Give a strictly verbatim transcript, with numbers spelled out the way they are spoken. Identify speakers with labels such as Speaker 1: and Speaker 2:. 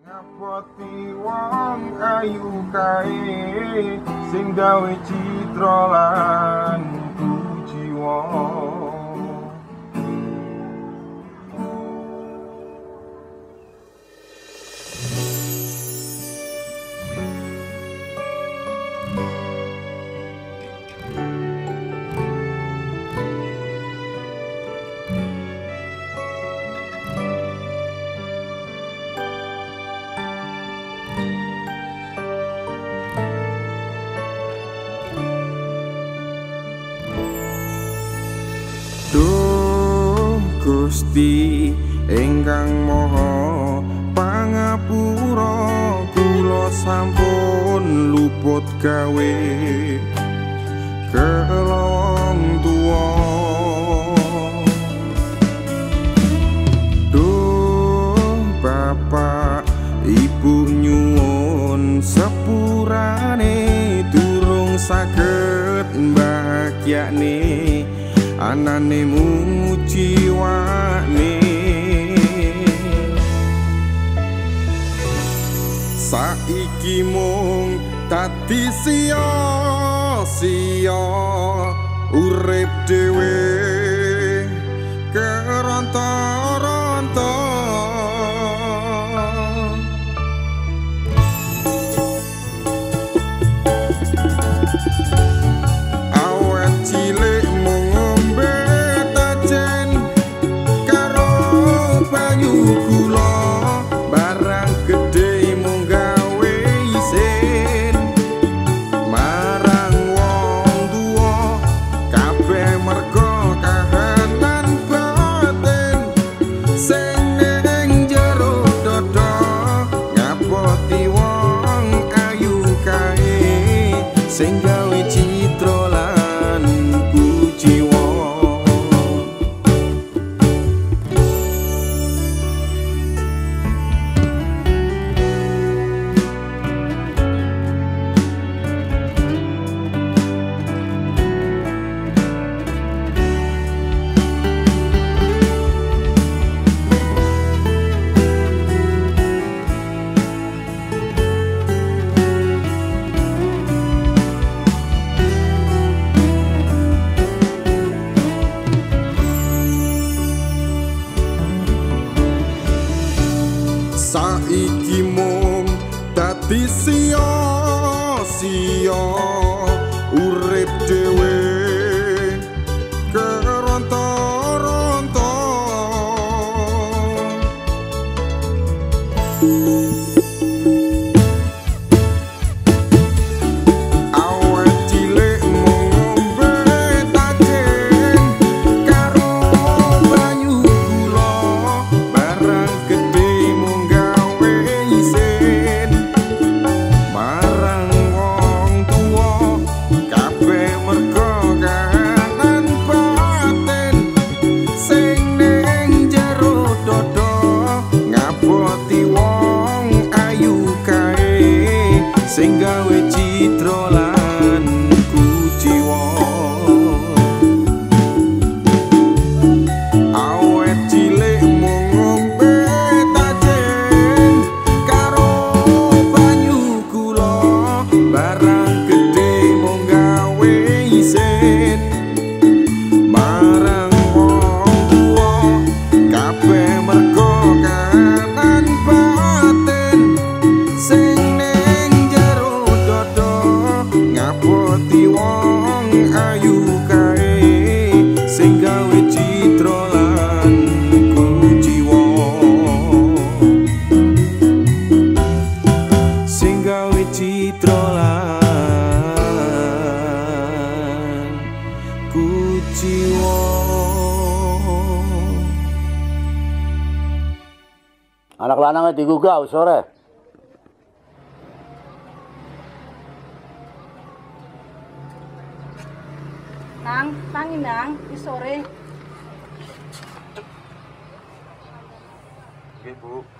Speaker 1: Ngapoti wong ayu kae sing gawe citra lan jiwa. Duh Gusti ingkang Maha Pangapura, kula sampun luput gawe kelong tuwa. Duh Bapak Ibu nyuwun sepurane durung saged mbahagyane anane muji wane. Saiki mung dadi sia-sia urip dhewe keronta-ronta. Awet cilik mung gula, barang gede mung gawe isin. Marang wong tuwa kabeh mergo kahanan batin sing ning jero dada. Ngapoti wong ayu kae sing gawe citra lan kujiwa. Saiki mung dadi sia-sia urip dhewe keronta-ronta. Awet cilik mung ngombe tajen karo banyu gula, barang gede sing gawe citra lan kujiwa. Awet cilik mung ngombe tajen karo banyu gula, barang gede mung gawe isin. Marang wong tuwa kabeh mergo kahanan batin sing ngapoti wong ayu kae sing gawe citra lan kujiwa. Sing gawe citra lan kujiwa.
Speaker 2: Anak lanang digugah sore.
Speaker 3: Nang, tangi nang, di sore.
Speaker 1: Oke, Bu.